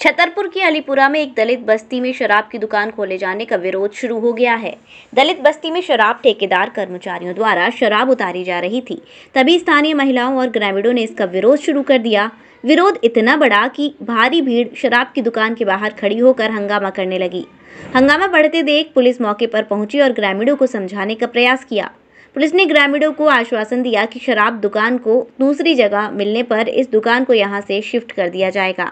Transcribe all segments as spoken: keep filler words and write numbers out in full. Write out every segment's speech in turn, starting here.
छतरपुर की अलीपुरा में एक दलित बस्ती में शराब की दुकान खोले जाने का विरोध शुरू हो गया है। दलित बस्ती में शराब ठेकेदार कर्मचारियों द्वारा शराब उतारी जा रही थी, तभी स्थानीय महिलाओं और ग्रामीणों ने इसका विरोध शुरू कर दिया। विरोध इतना बड़ा कि भारी भीड़ शराब की दुकान के बाहर खड़ी होकर हंगामा करने लगी। हंगामा बढ़ते देख पुलिस मौके पर पहुंची और ग्रामीणों को समझाने का प्रयास किया। पुलिस ने ग्रामीणों को आश्वासन दिया कि शराब दुकान को दूसरी जगह मिलने पर इस दुकान को यहां से शिफ्ट कर दिया जाएगा।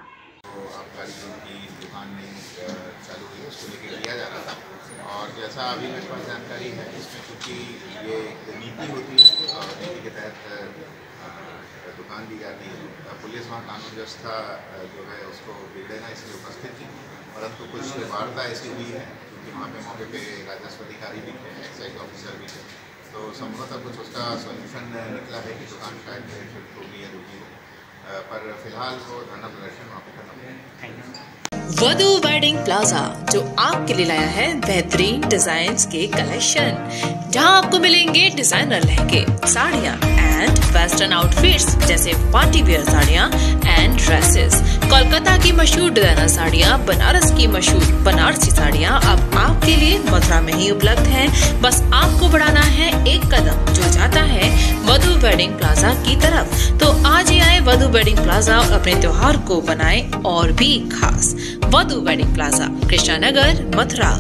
और जैसा अभी मेरे पास जानकारी है, इसमें चूँकि ये एक नीति होती है और नीति के तहत दुकान दी जाती है, पुलिस वहाँ कानून व्यवस्था जो है उसको बिगड़े ना इसलिए उपस्थित थी, परंतु कुछ वार्ता ऐसी हुई है क्योंकि वहाँ पे मौके पे राजस्व अधिकारी भी थे, एक्साइज ऑफिसर भी थे, तो संभवतः कुछ उसका सोल्यूशन निकला है कि दुकान शायद शिफ्ट होगी या रुकी हो, पर फिलहाल वो धरना प्रदर्शन वहाँ पे खत्म। वधू वेडिंग प्लाजा जो आपके लिए लाया है बेहतरीन डिजाइन के कलेक्शन, जहां आपको मिलेंगे डिजाइनर लहंगे, साड़ियां एंड वेस्टर्न आउटफिट्स जैसे पार्टी वेयर साड़ियां एंड ड्रेसेस, कोलकाता की मशहूर डिजाइनर साड़ियां, बनारस की मशहूर बनारसी साड़ियां अब आपके लिए मथुरा में ही उपलब्ध हैं। बस आपको बढ़ाना है एक कदम जो जाता है वधू वेडिंग प्लाजा की तरफ। तो आज ही आए वधू वेडिंग प्लाजा और अपने त्योहार को बनाएं और भी खास। Vadhu wedding plaza, Krishna Nagar, Mathura.